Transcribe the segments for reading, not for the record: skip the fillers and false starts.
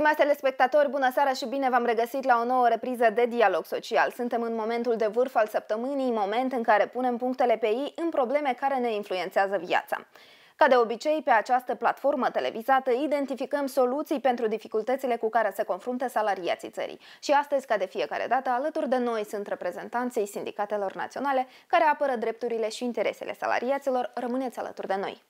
Stimați telespectatori, bună seara și bine v-am regăsit la o nouă repriză de Dialog Social. Suntem în momentul de vârf al săptămânii, moment în care punem punctele pe i în probleme care ne influențează viața. Ca de obicei, pe această platformă televizată identificăm soluții pentru dificultățile cu care se confruntă salariații țării. Și astăzi, ca de fiecare dată, alături de noi sunt reprezentanții sindicatelor naționale care apără drepturile și interesele salariaților. Rămâneți alături de noi!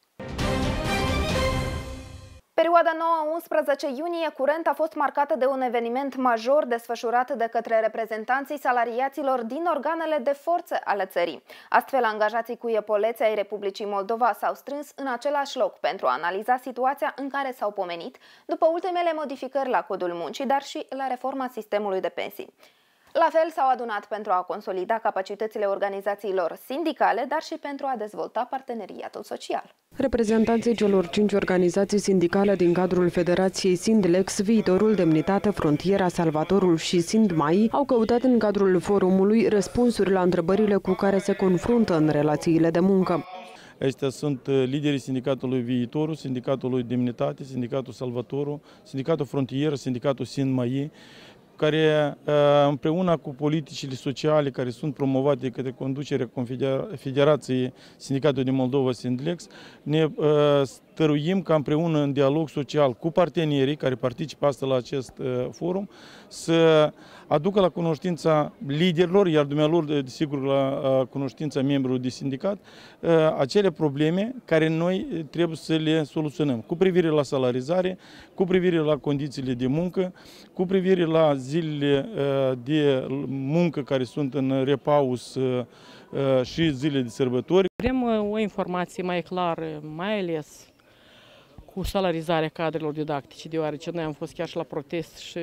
Perioada 9-11 iunie curent a fost marcată de un eveniment major desfășurat de către reprezentanții salariaților din organele de forță ale țării. Astfel, angajații cuiepoleți ai Republicii Moldova s-au strâns în același loc pentru a analiza situația în care s-au pomenit după ultimele modificări la Codul Muncii, dar și la reforma sistemului de pensii. La fel s-au adunat pentru a consolida capacitățile organizațiilor sindicale, dar și pentru a dezvolta parteneriatul social. Reprezentanții celor 5 organizații sindicale din cadrul Federației Sindlex, Viitorul, Demnitate, Frontiera, Salvatorul și Sindmai au căutat în cadrul forumului răspunsuri la întrebările cu care se confruntă în relațiile de muncă. Aceștia sunt liderii Sindicatului Viitorul, Sindicatul Demnitate, Sindicatul Salvatorul, Sindicatul Frontiera, Sindicatul Sindmai, care împreună cu politicile sociale care sunt promovate de către conducerea Federației Sindicatului din Moldova, Sindlex, ne stăruim ca împreună în dialog social cu partenerii care participă astăzi la acest forum să aducă la cunoștința liderilor, iar dumnealor, desigur, la cunoștința membrilor de sindicat, acele probleme care noi trebuie să le soluționăm cu privire la salarizare, cu privire la condițiile de muncă, cu privire la zilele de muncă care sunt în repaus și zile de sărbători. Vrem o informație mai clară, mai ales cu salarizarea cadrelor didactice, deoarece noi am fost chiar și la protest și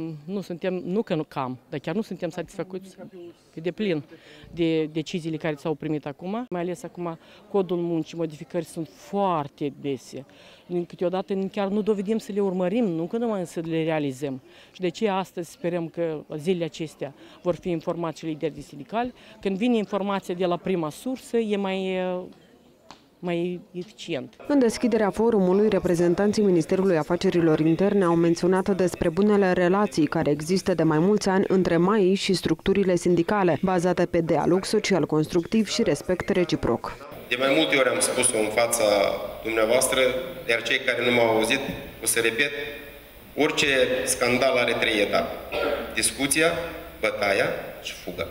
dar chiar nu suntem satisfăcuți pe deplin de deciziile care s-au primit acum. Mai ales acum Codul Muncii, modificări sunt foarte dese. Câteodată chiar nu dovedim să le urmărim, nu că numai să le realizăm. Și de aceea astăzi sperăm că zilele acestea vor fi informați și liderii sindicali. Când vine informația de la prima sursă, e mai eficient. În deschiderea forumului, reprezentanții Ministerului Afacerilor Interne au menționat despre bunele relații care există de mai mulți ani între MAI și structurile sindicale, bazate pe dialog social constructiv și respect reciproc. De mai multe ori am spus-o în fața dumneavoastră, iar cei care nu m-au auzit, o să repet, orice scandal are 3 etape. Discuția, bătaia și fuga.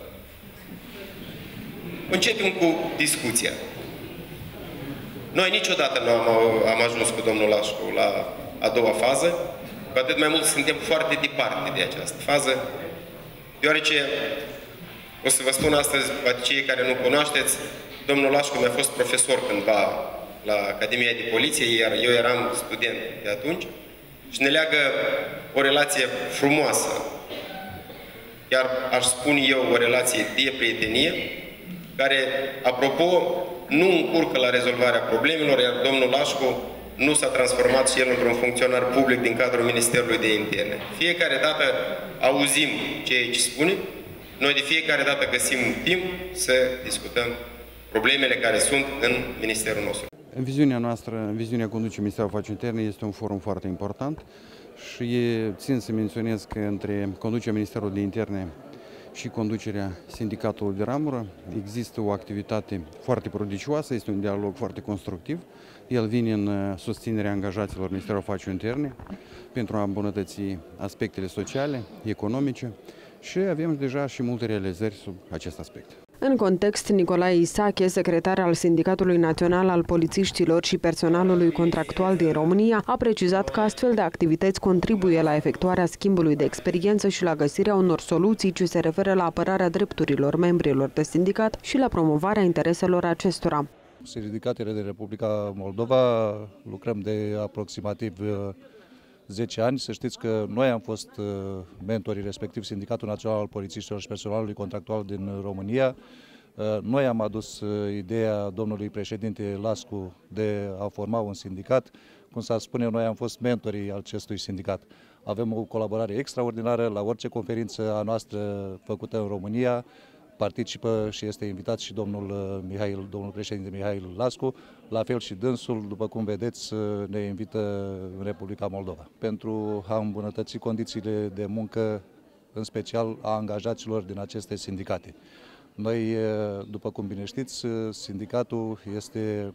Începem cu discuția. Noi niciodată nu am ajuns cu domnul Lașcu la a doua fază, cu atât mai mult suntem foarte departe de această fază, deoarece, o să vă spun astăzi, poate cei care nu cunoașteți, domnul Lașcu mi-a fost profesor cândva la Academia de Poliție, iar eu eram student de atunci, și ne leagă o relație frumoasă, chiar aș spune eu o relație de prietenie, care, apropo, nu încurcă la rezolvarea problemelor, iar domnul Lașcu nu s-a transformat și el într-un funcționar public din cadrul Ministerului de Interne. Fiecare dată auzim ceea ce spune, noi de fiecare dată găsim timp să discutăm problemele care sunt în Ministerul nostru. În viziunea noastră, în viziunea conducerii Ministerului Afacerilor Interne, este un forum foarte important și țin să menționez că între conducerea Ministerului de Interne și conducerea sindicatului de ramură există o activitate foarte prodigioasă, este un dialog foarte constructiv. El vine în susținerea angajaților Ministerului Afacerilor Interne pentru a îmbunătăți aspectele sociale, economice și avem deja și multe realizări sub acest aspect. În context, Nicolae Isache, secretar al Sindicatului Național al Polițiștilor și Personalului Contractual din România, a precizat că astfel de activități contribuie la efectuarea schimbului de experiență și la găsirea unor soluții ce se referă la apărarea drepturilor membrilor de sindicat și la promovarea intereselor acestora. Sindicatele de Republica Moldova lucrăm de aproximativ 10 ani. Să știți că noi am fost mentorii, respectiv Sindicatul Național al Polițiștilor și Personalului Contractual din România. Noi am adus ideea domnului președinte Lașcu de a forma un sindicat. Cum s-ar spune, noi am fost mentorii acestui sindicat. Avem o colaborare extraordinară la orice conferință a noastră făcută în România. participă și este invitat și domnul președinte Mihail Lascu, la fel și dânsul, după cum vedeți, ne invită în Republica Moldova pentru a îmbunătăți condițiile de muncă, în special a angajaților din aceste sindicate. Noi, după cum bine știți, sindicatul este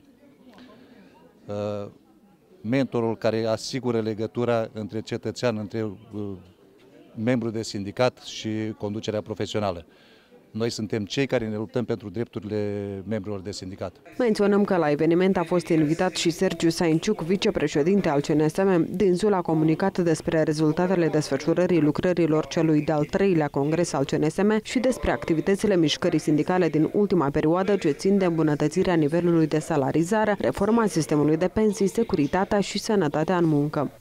mentorul care asigură legătura între cetățean, între membru de sindicat și conducerea profesională. Noi suntem cei care ne luptăm pentru drepturile membrilor de sindicat. Menționăm că la eveniment a fost invitat și Sergiu Sainciuc, vicepreședinte al CNSM. Dânsul a comunicat despre rezultatele desfășurării lucrărilor celui de-al 3-lea congres al CNSM și despre activitățile mișcării sindicale din ultima perioadă ce țin de îmbunătățirea nivelului de salarizare, reforma sistemului de pensii, securitatea și sănătatea în muncă.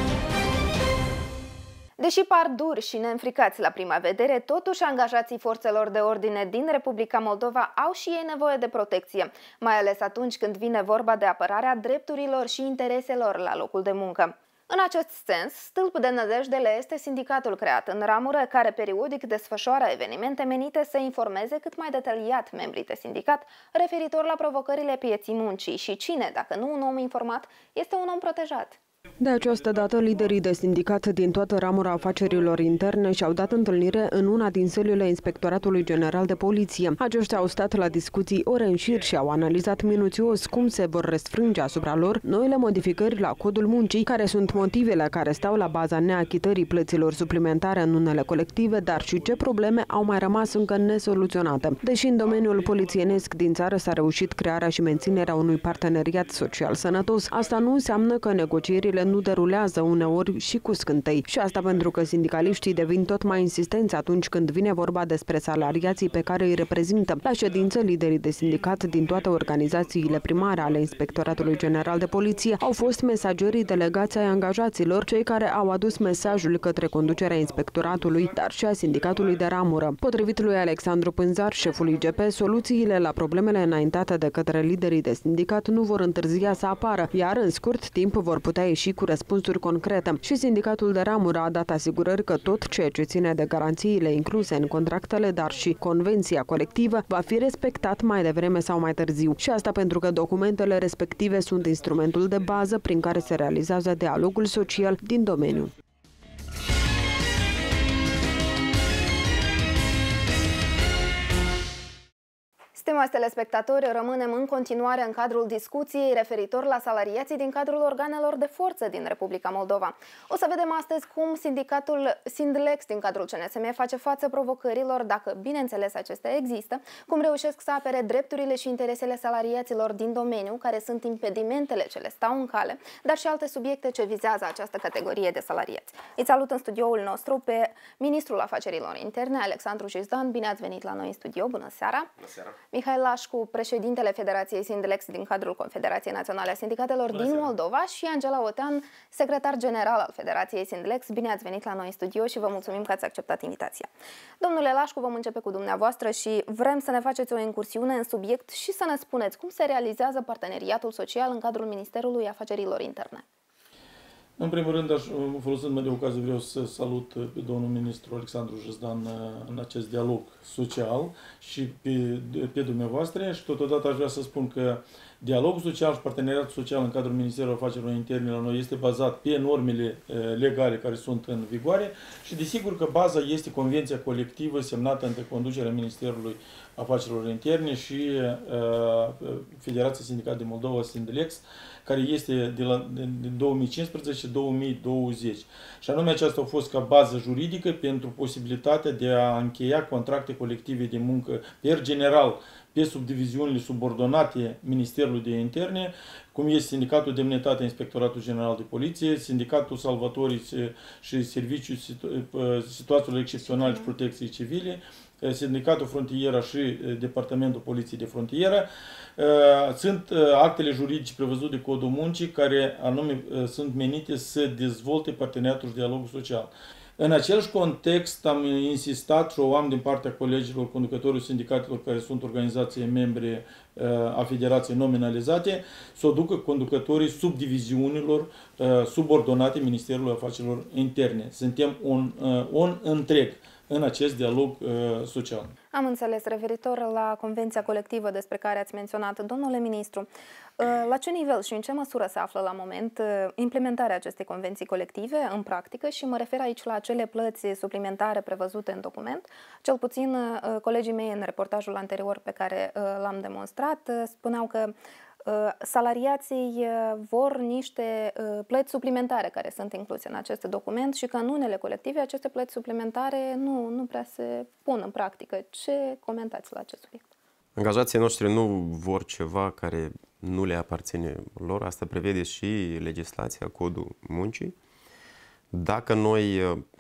Deși par duri și neînfricați la prima vedere, totuși angajații forțelor de ordine din Republica Moldova au și ei nevoie de protecție, mai ales atunci când vine vorba de apărarea drepturilor și intereselor la locul de muncă. În acest sens, Stâlp de Nădejde le este sindicatul creat în ramură, care periodic desfășoară evenimente menite să informeze cât mai detaliat membrii de sindicat referitor la provocările pieții muncii și cine, dacă nu un om informat, este un om protejat. De această dată, liderii de sindicat din toată ramura afacerilor interne și-au dat întâlnire în una din sălile Inspectoratului General de Poliție. Aceștia au stat la discuții ore în șir și au analizat minuțios cum se vor răsfrânge asupra lor noile modificări la Codul Muncii, care sunt motivele care stau la baza neachitării plăților suplimentare în unele colective, dar și ce probleme au mai rămas încă nesoluționate. Deși în domeniul polițienesc din țară s-a reușit crearea și menținerea unui parteneriat social sănătos, asta nu înseamnă că negocierile nu derulează uneori și cu scântei. Și asta pentru că sindicaliștii devin tot mai insistenți atunci când vine vorba despre salariații pe care îi reprezintă. La ședință, liderii de sindicat din toate organizațiile primare ale Inspectoratului General de Poliție au fost mesagerii delegați ai angajaților, cei care au adus mesajul către conducerea inspectoratului, dar și a sindicatului de ramură. Potrivit lui Alexandru Pânzar, șeful IGP, soluțiile la problemele înaintate de către liderii de sindicat nu vor întârzia să apară, iar în scurt timp vor putea ieși cu răspunsuri concrete. Și sindicatul de ramură a dat asigurări că tot ceea ce ține de garanțiile incluse în contractele, dar și convenția colectivă, va fi respectat mai devreme sau mai târziu. Și asta pentru că documentele respective sunt instrumentul de bază prin care se realizează dialogul social din domeniu. Stimați telespectatori, rămânem în continuare în cadrul discuției referitor la salariații din cadrul organelor de forță din Republica Moldova. O să vedem astăzi cum sindicatul Sindlex din cadrul CNSM face față provocărilor, dacă bineînțeles acestea există, cum reușesc să apere drepturile și interesele salariaților din domeniu, care sunt impedimentele ce le stau în cale, dar și alte subiecte ce vizează această categorie de salariați. Îi salut în studioul nostru pe Ministrul Afacerilor Interne, Alexandru Jizdan. Bine ați venit la noi în studio. Bună seara! Bună seara! Mihail Lascu, președintele Federației Sindlex din cadrul Confederației Naționale a Sindicatelor din Moldova, și Angela Otean, secretar general al Federației Sindlex. Bine ați venit la noi în studio și vă mulțumim că ați acceptat invitația. Domnule Lascu, vom începe cu dumneavoastră și vrem să ne faceți o incursiune în subiect și să ne spuneți cum se realizează parteneriatul social în cadrul Ministerului Afacerilor Interne. În primul rând, folosindu-mă de ocazie, vreau să salut pe domnul ministru Alexandru Jizdan în acest dialog social și pe dumneavoastră, și totodată aș vrea să spun că dialogul social și parteneriatul social în cadrul Ministerului Afacerilor Interne la noi este bazat pe normele legale care sunt în vigoare și desigur că baza este convenția colectivă semnată între conducerea Ministerului Afacerilor Interne și Federația Sindicată din Moldova, Sindlex, care este din 2015 și 2020. Și anume aceasta a fost ca bază juridică pentru posibilitatea de a încheia contracte colective de muncă per general pe subdiviziunile subordonate Ministerului de Interne, cum este Sindicatul Demnitate, Inspectoratul General de Poliție, Sindicatul Salvatorii și Serviciul Situațiilor Excepționale și Protecției Civile, Sindicatul Frontiera și Departamentul Poliției de Frontieră. Sunt actele juridice prevăzute de Codul Muncii care anume sunt menite să dezvolte parteneriatul și dialogul social. În același context am insistat și o am din partea colegilor conducătorilor sindicatelor care sunt organizații membre a federației nominalizate să o ducă conducătorii subdiviziunilor subordonate Ministerului Afacerilor Interne. Suntem un întreg. în acest dialog social. Am înțeles. Referitor la convenția colectivă despre care ați menționat, domnule ministru, la ce nivel și în ce măsură se află la moment implementarea acestei convenții colective în practică și mă refer aici la acele plăți suplimentare prevăzute în document. Cel puțin colegii mei în reportajul anterior pe care l-am demonstrat spuneau că salariații vor niște plăți suplimentare care sunt incluse în acest document și că în unele colective aceste plăți suplimentare nu prea se pun în practică. Ce comentați la acest subiect? Angajații noștri nu vor ceva care nu le aparține lor. Asta prevede și legislația, codul muncii. Dacă noi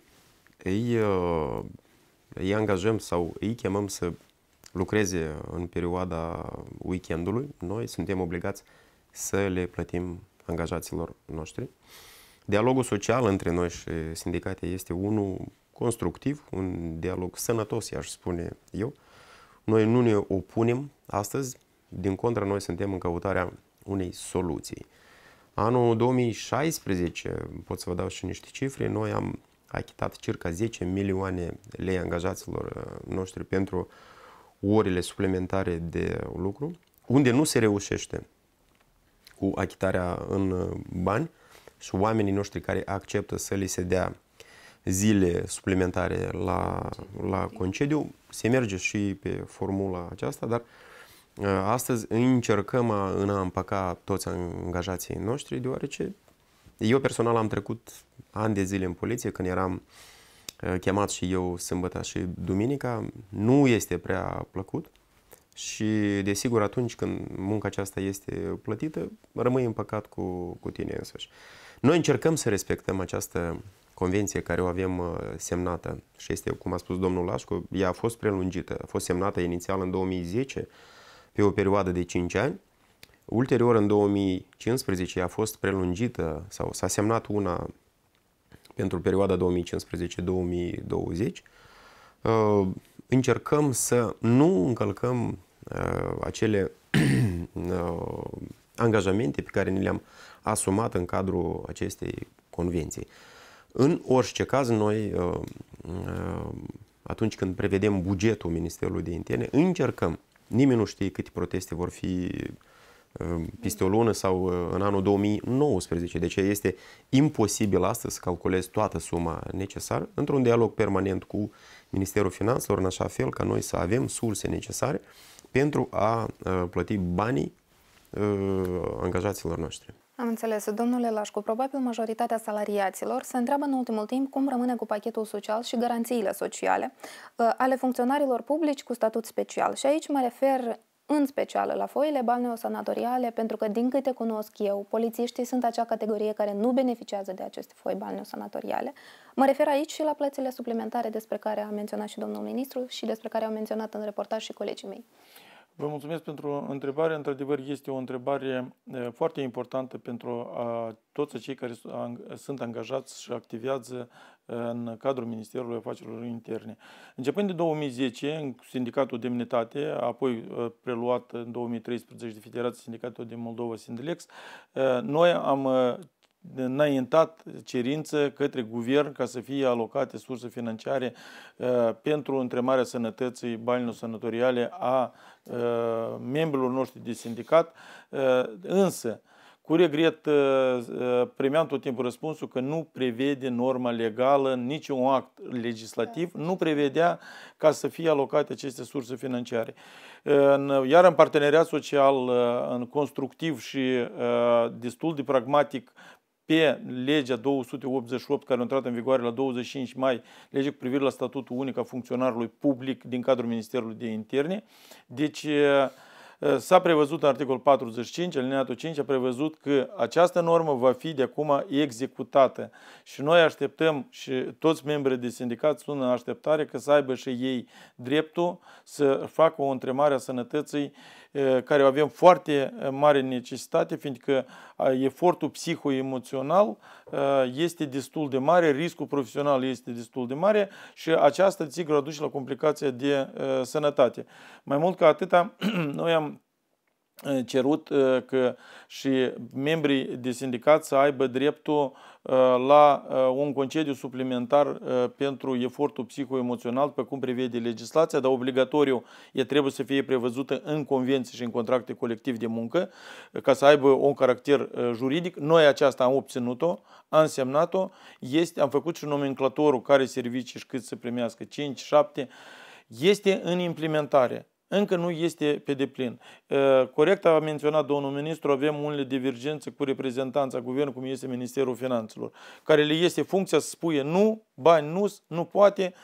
îi angajăm sau îi chemăm să lucreze în perioada weekendului, noi suntem obligați să le plătim angajaților noștri. Dialogul social între noi și sindicate este unul constructiv, un dialog sănătos, i-aș spune eu. Noi nu ne opunem astăzi, din contră, noi suntem în căutarea unei soluții. Anul 2016, pot să vă dau și niște cifre, noi am achitat circa 10 milioane lei angajaților noștri pentru orele suplimentare de lucru, unde nu se reușește cu achitarea în bani și oamenii noștri care acceptă să li se dea zile suplimentare la concediu, se merge și pe formula aceasta, dar astăzi încercăm în a împăca toți angajații noștri, deoarece eu personal am trecut ani de zile în poliție, când eram chemat și eu sâmbătă și duminica, nu este prea plăcut și desigur atunci când munca aceasta este plătită, rămâi împăcat cu tine însăși. Noi încercăm să respectăm această convenție care o avem semnată și este, cum a spus domnul Lașcu, ea a fost prelungită, a fost semnată inițial în 2010 pe o perioadă de 5 ani, ulterior în 2015 a fost prelungită sau s-a semnat una pentru perioada 2015-2020. Încercăm să nu încălcăm acele angajamente pe care ni le-am asumat în cadrul acestei convenții. În orice caz, noi, atunci când prevedem bugetul Ministerului de Interne, încercăm, nimeni nu știe câte proteste vor fi peste o lună sau în anul 2019. Deci este imposibil astăzi să calculezi toată suma necesară într-un dialog permanent cu Ministerul Finanțelor, în așa fel ca noi să avem surse necesare pentru a plăti banii angajaților noștri. Am înțeles. Domnule Lașcu, probabil majoritatea salariaților se întreabă în ultimul timp cum rămâne cu pachetul social și garanțiile sociale ale funcționarilor publici cu statut special. Și aici mă refer în special la foile balneosanatoriale, pentru că, din câte cunosc eu, polițiștii sunt acea categorie care nu beneficiază de aceste foi balneosanatoriale. Mă refer aici și la plățile suplimentare despre care a menționat și domnul ministru și despre care au menționat în reportaj și colegii mei. Vă mulțumesc pentru întrebare. Într-adevăr, este o întrebare foarte importantă pentru toți cei care sunt angajați și activează în cadrul Ministerului Afacerilor Interne. Începând de 2010, în Sindicatul Demnitate, apoi preluat în 2013 de Federația Sindicatelor din Moldova, Sindilex, noi am înaintat cerință către guvern ca să fie alocate surse financiare pentru întremarea sănătății balneosanatoriale a membrilor noștri de sindicat, însă cu regret primeam tot timpul răspunsul că nu prevede norma legală, niciun act legislativ nu prevedea ca să fie alocate aceste surse financiare. Iar în parteneriat social, în constructiv și destul de pragmatic, pe legea 288, care a intrat în vigoare la 25 mai, legea cu privire la statutul unic a funcționarului public din cadrul Ministerului de Interne. Deci s-a prevăzut în articolul 45, alineatul 5, a prevăzut că această normă va fi de acum executată. Și noi așteptăm, și toți membrii de sindicat sunt în așteptare, că să aibă și ei dreptul să facă o întremare a sănătății, care o avem foarte mare necesitate, fiindcă efortul psihoemoțional este destul de mare, riscul profesional este destul de mare și aceasta, sigur, aduce la complicația de sănătate. Mai mult ca atâta, noi am cerut că și membrii de sindicat să aibă dreptul la un concediu suplimentar pentru efortul psihoemoțional, pe cum prevede legislația, dar obligatoriu trebuie să fie prevăzută în convenții și în contracte colective de muncă, ca să aibă un caracter juridic. Noi aceasta am obținut-o, am semnat-o, am făcut și nomenclatorul care servicii și cât să primească, 5, 7, este în implementare. Încă nu este pe deplin. Corect a menționat domnul ministru, avem unele divergențe cu reprezentanța guvernului, cum este Ministerul Finanțelor, care le este funcția să spune nu, bani nu poate.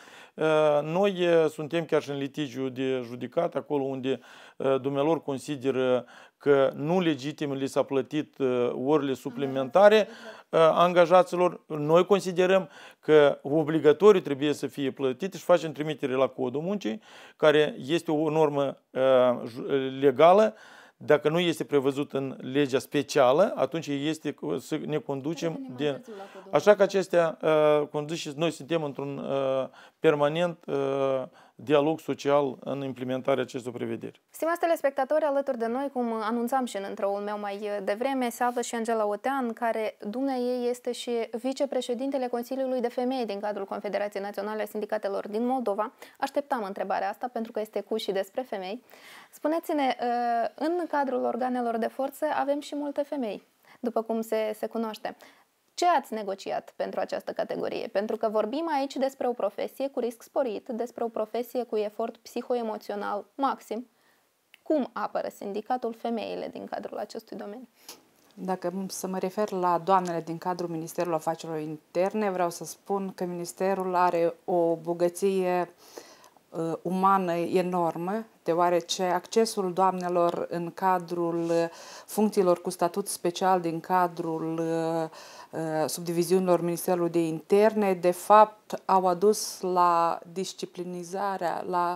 Noi suntem chiar și în litigiu de judicat, acolo unde dumnealor consideră că nu legitim li s-a plătit orele suplimentare angajaților. Noi considerăm că obligatoriu trebuie să fie plătite și facem trimitere la Codul Muncii, care este o normă legală. Dacă nu este prevăzut în legea specială, atunci este să ne conducem de... Așa că acestea condiții, noi suntem într-un permanent dialog social în implementarea acestor prevederi. Stimați telespectatori, alături de noi, cum anunțam și în intro-ul meu mai devreme, se află și Angela Otean, care dumneaei este și vicepreședintele Consiliului de Femei din cadrul Confederației Naționale a Sindicatelor din Moldova. Așteptam întrebarea asta pentru că este cu și despre femei. Spuneți-ne, în cadrul organelor de forță avem și multe femei, după cum se cunoaște. Ce ați negociat pentru această categorie? Pentru că vorbim aici despre o profesie cu risc sporit, despre o profesie cu efort psihoemoțional maxim. Cum apără sindicatul femeile din cadrul acestui domeniu? Dacă să mă refer la doamnele din cadrul Ministerului Afacerilor Interne, vreau să spun că Ministerul are o bogăție umană enormă, deoarece accesul doamnelor în cadrul funcțiilor cu statut special din cadrul subdiviziunilor Ministerului de Interne, de fapt, au adus la disciplinizarea, la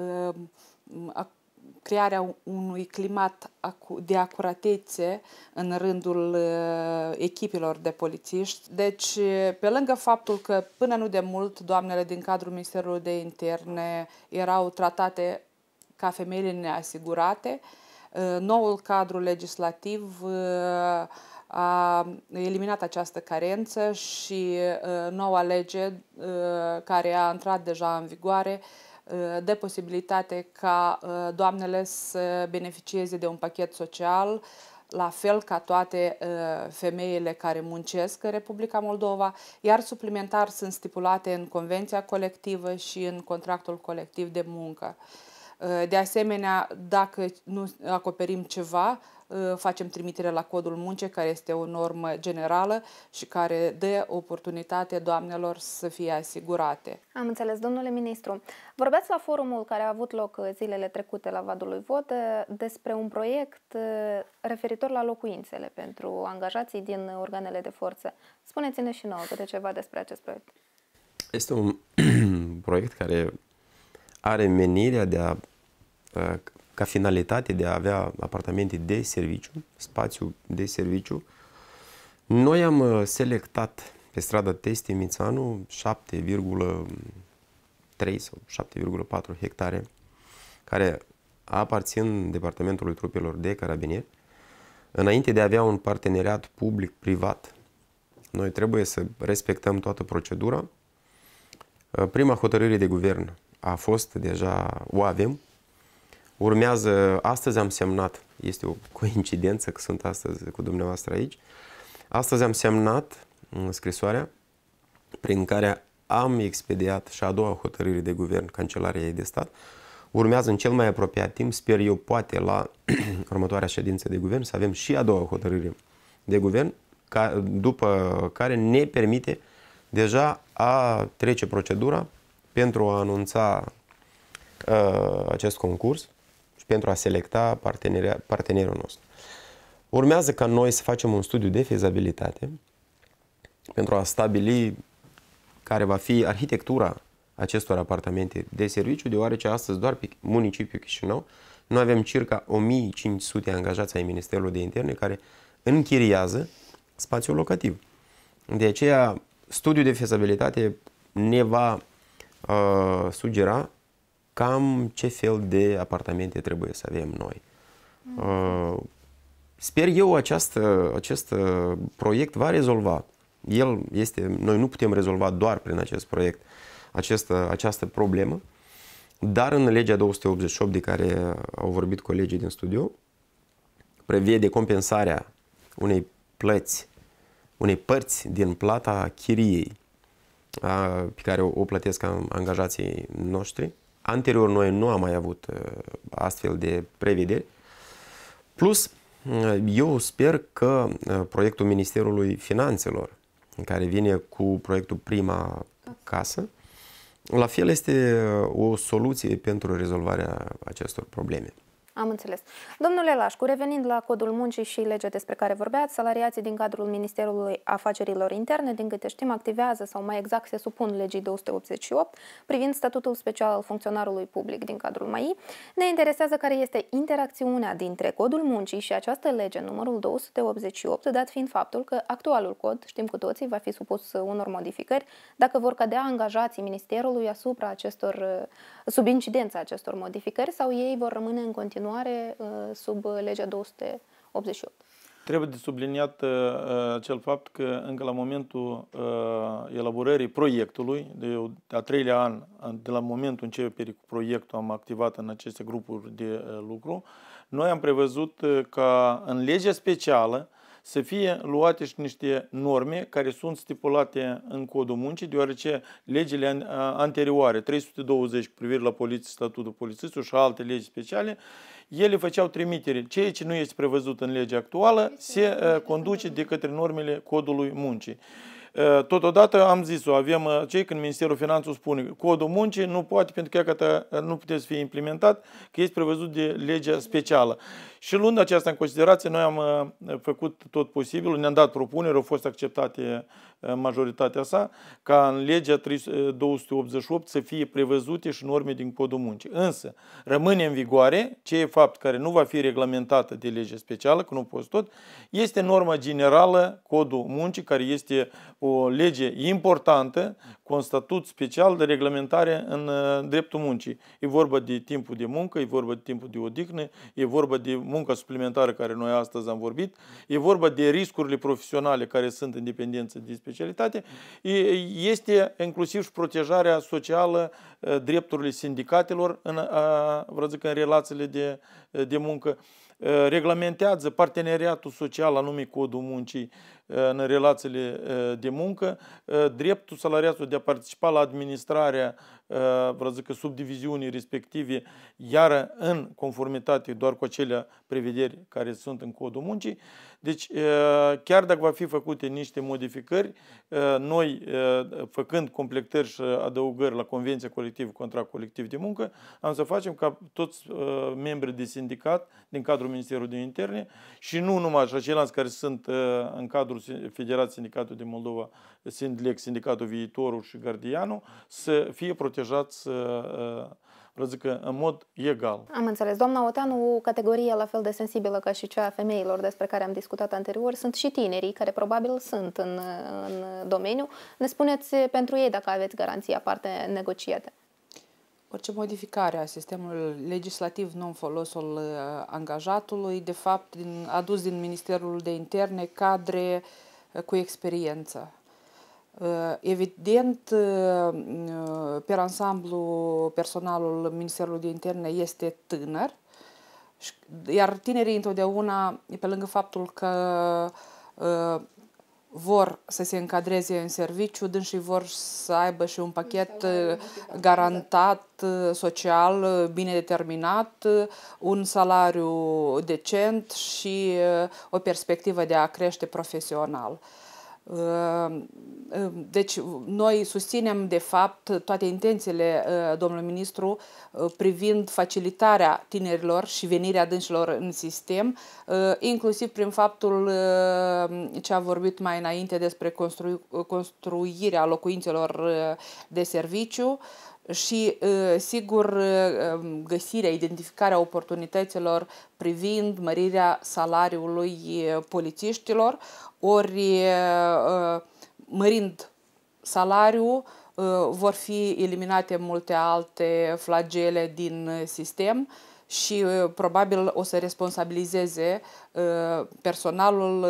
crearea unui climat de acuratețe în rândul echipelor de polițiști. Deci, pe lângă faptul că până nu de mult doamnele din cadrul Ministerului de Interne erau tratate ca femeile neasigurate, noul cadru legislativ a eliminat această carență și noua lege care a intrat deja în vigoare dă posibilitate ca doamnele să beneficieze de un pachet social, la fel ca toate femeile care muncesc în Republica Moldova, iar suplimentar sunt stipulate în convenția colectivă și în contractul colectiv de muncă. De asemenea, dacă nu acoperim ceva, facem trimitere la Codul Muncii, care este o normă generală și care dă oportunitate doamnelor să fie asigurate. Am înțeles, domnule ministru. Vorbeați la forumul care a avut loc zilele trecute la Vadul lui Vod despre un proiect referitor la locuințele pentru angajații din organele de forță. Spuneți-ne și nouă câte ceva despre acest proiect. Este un proiect care are menirea de a ca finalitate de a avea apartamente de serviciu, spațiu de serviciu. Noi am selectat pe strada Teste Mițanu 7,3 sau 7,4 hectare care aparțin Departamentului Trupelor de Carabinieri. Înainte de a avea un parteneriat public-privat, noi trebuie să respectăm toată procedura. Prima hotărâre de guvern a fost deja, o avem. Urmează, astăzi am semnat, este o coincidență că sunt astăzi cu dumneavoastră aici, astăzi am semnat scrisoarea prin care am expediat și a doua hotărâre de guvern, Cancelariei de Stat. Urmează în cel mai apropiat timp, sper eu, poate la următoarea ședință de guvern, să avem și a doua hotărâre de guvern, după care ne permite deja a trece procedura pentru a anunța acest concurs și pentru a selecta partenerul nostru. Urmează ca noi să facem un studiu de fezabilitate pentru a stabili care va fi arhitectura acestor apartamente de serviciu, deoarece astăzi doar pe municipiul Chișinău noi avem circa 1500 angajați ai Ministerului de Interne care închiriază spațiul locativ. De aceea, studiul de fezabilitate ne va sugera cam ce fel de apartamente trebuie să avem noi Sper eu acest proiect va rezolva. Noi nu putem rezolva doar prin acest proiect această problemă, dar în legea 288 de care au vorbit colegii din studio, prevede compensarea unei părți din plata chiriei pe care o plătesc angajații noștri. Anterior noi nu am mai avut astfel de prevederi. Plus, eu sper că proiectul Ministerului Finanțelor, care vine cu proiectul Prima Casă, la fel este o soluție pentru rezolvarea acestor probleme. Am înțeles. Domnule Lașcu, revenind la Codul Muncii și legea despre care vorbeați, salariații din cadrul Ministerului Afacerilor Interne, din câte știm, activează sau mai exact se supun legii 288 privind statutul special al funcționarului public din cadrul MAI. Ne interesează care este interacțiunea dintre Codul Muncii și această lege numărul 288, dat fiind faptul că actualul cod, știm cu toții, va fi supus unor modificări dacă vor cădea angajații Ministerului asupra sub incidența acestor modificări sau ei vor rămâne în continuare sub legea 288. Trebuie de subliniat acel fapt că încă la momentul elaborării proiectului, de a treilea an, de la momentul începerii cu proiectul, am activat în aceste grupuri de lucru, noi am prevăzut ca în legea specială să fie luate și niște norme care sunt stipulate în Codul Muncii, deoarece legile anterioare, 320 cu privire la poliție, statutul polițistului și alte legi speciale, ele făceau trimitere. Ceea ce nu este prevăzut în legea actuală se conduce de către normele Codului Muncii. Totodată am zis-o, avem cei când Ministerul Finanțelor spune că Codul Muncii nu poate, pentru că nu putea să fie implementat, că este prevăzut de legea specială. Și luând aceasta în considerație, noi am făcut tot posibilul, ne-am dat propuneri, au fost acceptate majoritatea sa, ca în legea 288 să fie prevăzute și norme din Codul Muncii. Însă, rămâne în vigoare, ce e fapt care nu va fi reglementată de legea specială, că nu poți tot, este norma generală Codul Muncii, care este o lege importantă, cu un statut special de reglementare în dreptul muncii. E vorba de timpul de muncă, e vorba de timpul de odihnă, e vorba de munca suplimentară care noi astăzi am vorbit, e vorba de riscurile profesionale care sunt în dependență de specialitate, este inclusiv și protejarea socială, drepturile sindicatelor în relațiile de muncă, reglementează parteneriatul social, anume Codul Muncii, în relațiile de muncă, dreptul salariaților de a participa la administrarea subdiviziunii respective, iar în conformitate doar cu acele prevederi care sunt în Codul Muncii. Deci, chiar dacă va fi făcute niște modificări, noi, făcând completări și adăugări la Convenția colectivă, contract colectiv de muncă, am să facem ca toți membrii de sindicat din cadrul Ministerului de Interne și nu numai așa ceilalți care sunt în cadrul Federației Sindicatului din Moldova, SINDLEC, Sindicatul Viitorul și Gardianul, să fie protejați în mod egal. Am înțeles. Doamna Oteanu, o categorie la fel de sensibilă ca și cea a femeilor despre care am discutat anterior, sunt și tinerii care probabil sunt în domeniu. Ne spuneți pentru ei dacă aveți garanții aparte negociate. Orice modificare a sistemului legislativ nu în folosul angajatului, de fapt, adus din Ministerul de Interne cadre cu experiență. Evident, pe ansamblu, personalul Ministerului de Interne este tânăr, iar tinerii întotdeauna, pe lângă faptul că vor să se încadreze în serviciu, dânsii vor să aibă și un pachet garantat, social, bine determinat, un salariu decent și o perspectivă de a crește profesional. Deci noi susținem de fapt toate intențiile domnului ministru privind facilitarea tinerilor și venirea dânșilor în sistem, inclusiv prin faptul ce a vorbit mai înainte despre construirea locuințelor de serviciu și, sigur, găsirea, identificarea oportunităților privind mărirea salariului polițiștilor, ori mărind salariul vor fi eliminate multe alte flagele din sistem și probabil o să responsabilizeze personalul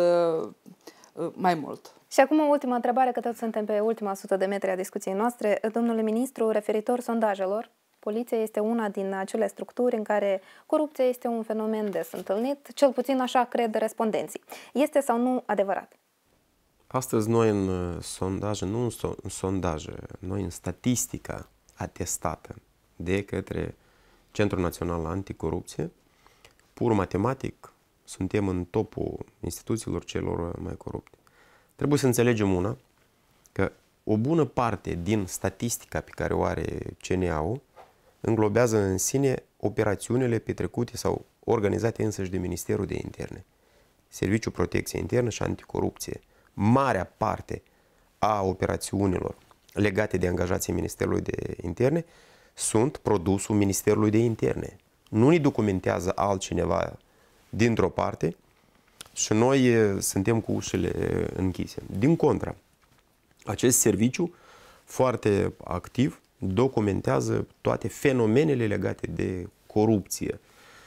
mai mult. Și acum o ultimă întrebare, că tot suntem pe ultima 100 de metri a discuției noastre. Domnule ministru, referitor sondajelor, poliția este una din acele structuri în care corupția este un fenomen des întâlnit, cel puțin așa cred respondenții. Este sau nu adevărat? Astăzi noi în sondaje, nu în sondaje, noi în statistica atestată de către Centrul Național Anticorupție, pur matematic, suntem în topul instituțiilor celor mai corupte. Trebuie să înțelegem una, că o bună parte din statistica pe care o are CNA-ul înglobează în sine operațiunile petrecute sau organizate însăși de Ministerul de Interne, Serviciul Protecție Internă și Anticorupție. Marea parte a operațiunilor legate de angajații Ministerului de Interne sunt produsul Ministerului de Interne. Nu ne documentează altcineva dintr-o parte și noi suntem cu ușile închise. Din contră, acest serviciu foarte activ documentează toate fenomenele legate de corupție.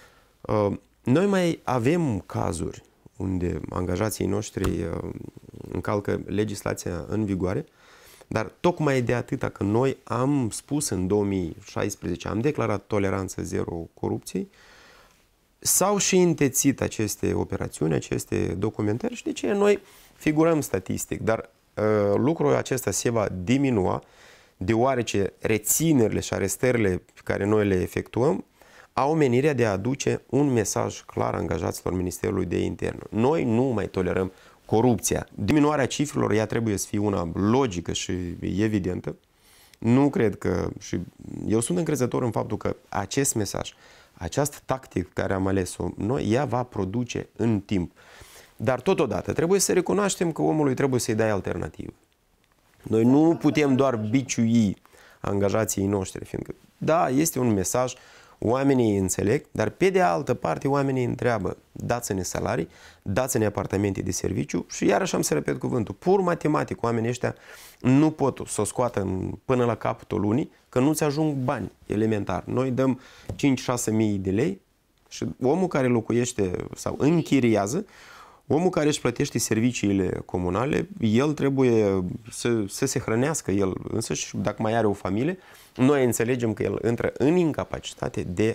Noi mai avem cazuri unde angajații noștri încalcă legislația în vigoare, dar tocmai de atâta că noi am spus în 2016, am declarat toleranță zero corupției, s-au și întețit aceste operațiuni, aceste documentări și de ce noi figurăm statistic, dar lucrul acesta se va diminua deoarece reținerile și arestările pe care noi le efectuăm au menirea de a aduce un mesaj clar angajaților Ministerului de Interne. Noi nu mai tolerăm corupția. Diminuarea cifrelor, ea trebuie să fie una logică și evidentă. Nu cred că, și eu sunt încrezător în faptul că acest mesaj, această tactică care am ales-o noi, ea va produce în timp. Dar totodată trebuie să recunoaștem că omului trebuie să-i dai alternativă. Noi nu putem doar biciui angajații noștri, fiindcă, da, este un mesaj, oamenii înțeleg, dar pe de altă parte oamenii întreabă, dați-ne salarii, dați-ne apartamente de serviciu și iarăși am să repet cuvântul, pur matematic, oamenii ăștia nu pot să o scoată până la capătul lunii, că nu-ți ajung bani, elementar. Noi dăm 5-6 mii de lei și omul care locuiește sau închiriază, omul care își plătește serviciile comunale, el trebuie să se hrănească el însăși, dacă mai are o familie, noi înțelegem că el intră în incapacitate de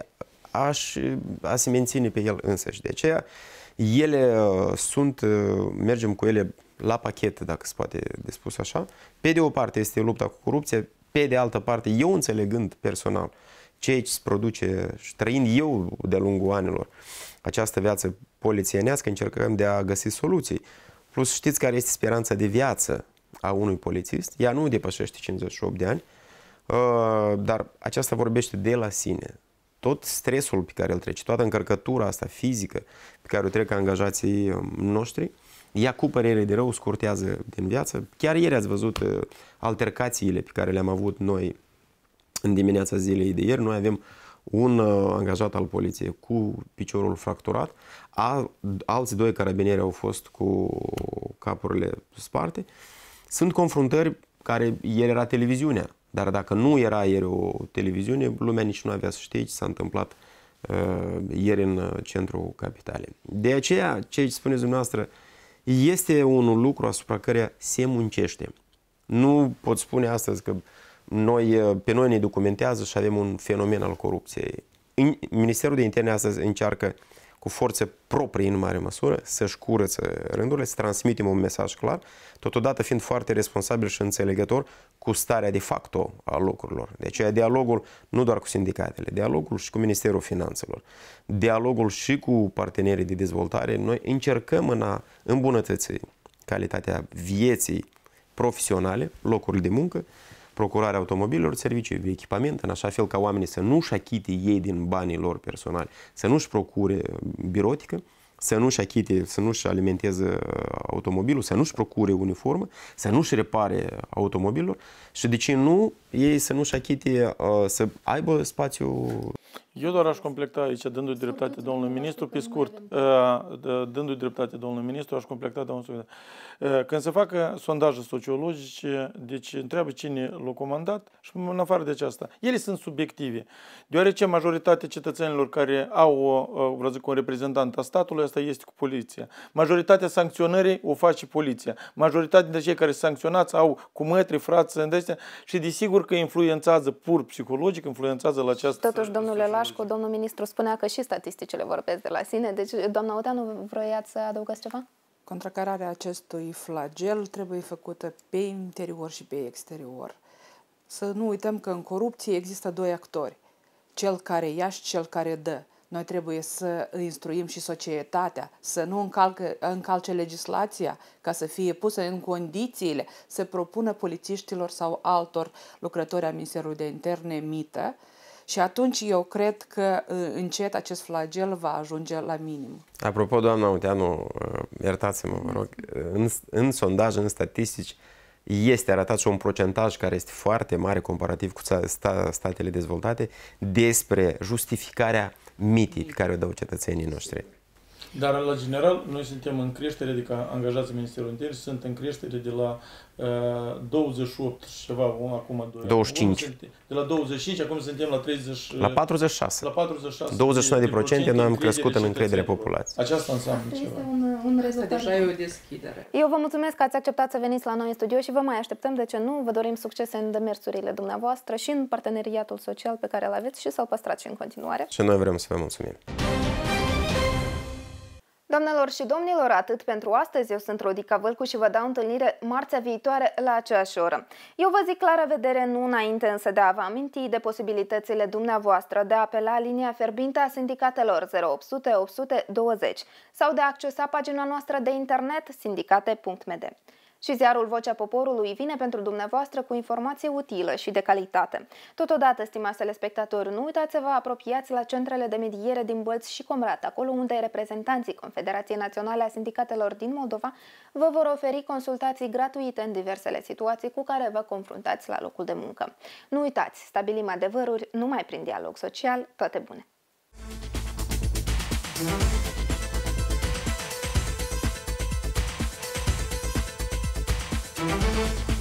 a se menține pe el însăși. De aceea, mergem cu ele la pachet, dacă se poate de spus așa. Pe de o parte este lupta cu corupția, pe de altă parte, eu înțelegând personal ceea ce se produce și trăind eu de-a lungul anilor această viață polițienească, încercăm de a găsi soluții. Plus știți care este speranța de viață a unui polițist? Ea nu depășește 58 de ani, dar aceasta vorbește de la sine. Tot stresul pe care îl trece, toată încărcătura asta fizică pe care o trec angajații noștri, ea cu părere de rău scurtează din viață. Chiar ieri ați văzut altercațiile pe care le-am avut noi în dimineața zilei de ieri. Noi avem un angajat al poliției cu piciorul fracturat, alți doi carabinieri au fost cu capurile sparte. Sunt confruntări care ieri era televiziunea, dar dacă nu era ieri o televiziune, lumea nici nu avea să știe ce s-a întâmplat ieri în centrul capitalei. De aceea, ce spuneți dumneavoastră, este un lucru asupra căreia se muncește. Nu pot spune astăzi că pe noi ne documentează și avem un fenomen al corupției. Ministerul de Interne astăzi încearcă cu forțe proprii în mare măsură să-și curăță rândurile, să transmitem un mesaj clar, totodată fiind foarte responsabil și înțelegător cu starea de facto a lucrurilor. De aceea dialogul nu doar cu sindicatele, dialogul și cu Ministerul Finanțelor, dialogul și cu partenerii de dezvoltare. Noi încercăm în a îmbunătăți calitatea vieții profesionale, locurile de muncă, procurarea automobilelor, servicii, echipament, în așa fel ca oamenii să nu-și achite ei din banii lor personali, să nu-și procure birotică, să nu-și achite, să nu-și alimenteze automobilul, să nu-și procure uniformă, să nu-și repare automobilul și de ce nu ei să nu-și achite, să aibă spațiu. Eu doar aș completa aici, dându-i dreptate domnului ministru, pe scurt, dându-i dreptate domnului ministru, aș completa domnul secretar. Când se facă sondaje sociologice, deci întreabă cine l-a comandat și în afară de aceasta. Ele sunt subiective, deoarece majoritatea cetățenilor care au, vreau zic, un reprezentant a statului, asta este cu poliția. Majoritatea sancționării o face poliția. Majoritatea dintre cei care sunt sancționați au cu mătri, frați, și desigur că influențează pur psihologic, influențează la această... Totuși, domnule Lașcu, domnul ministru spunea că și statisticile vorbesc de la sine, deci, doamna Oteanu, vroiați să adăugați ceva? Contracararea acestui flagel trebuie făcută pe interior și pe exterior. Să nu uităm că în corupție există doi actori, cel care ia și cel care dă. Noi trebuie să instruim și societatea, să nu încalce legislația, ca să fie pusă în condițiile să propună polițiștilor sau altor lucrători a Ministerului de Interne mită. Și atunci eu cred că încet acest flagel va ajunge la minim. Apropo, doamna Oteanu, iertați-mă, vă rog, în sondaj, în statistici, este arătat și un procentaj care este foarte mare comparativ cu statele dezvoltate despre justificarea mitii pe care o dau cetățenii noștri. Dar, la general, noi suntem în creștere, adică angajații Ministerului Interne sunt în creștere de la 28 și ceva, acum 25. De la 25, acum suntem la 30... La 46. La 46. 29% noi am crescut în încrederea populației. Aceasta înseamnă ceva. Este un rezultat. Deja e o deschidere. Eu vă mulțumesc că ați acceptat să veniți la noi în studio și vă mai așteptăm, de ce nu? Vă dorim succes în demersurile dumneavoastră și în parteneriatul social pe care îl aveți și să-l păstrați și în continuare. Și noi vrem să vă mulțumim. Doamnelor și domnilor, atât pentru astăzi. Eu sunt Rodica Vâlcu și vă dau întâlnire marțea viitoare la aceeași oră. Eu vă zic la revedere, nu înainte însă de a vă aminti de posibilitățile dumneavoastră de a apela linia fierbinte a sindicatelor 0800 820 sau de a accesa pagina noastră de internet sindicate.md. Și ziarul Vocea Poporului vine pentru dumneavoastră cu informație utilă și de calitate. Totodată, stimați telespectatori, nu uitați să vă apropiați la centrele de mediere din Bălți și Comrat, acolo unde reprezentanții Confederației Naționale a Sindicatelor din Moldova vă vor oferi consultații gratuite în diversele situații cu care vă confruntați la locul de muncă. Nu uitați, stabilim adevăruri numai prin dialog social. Toate bune! Thank you.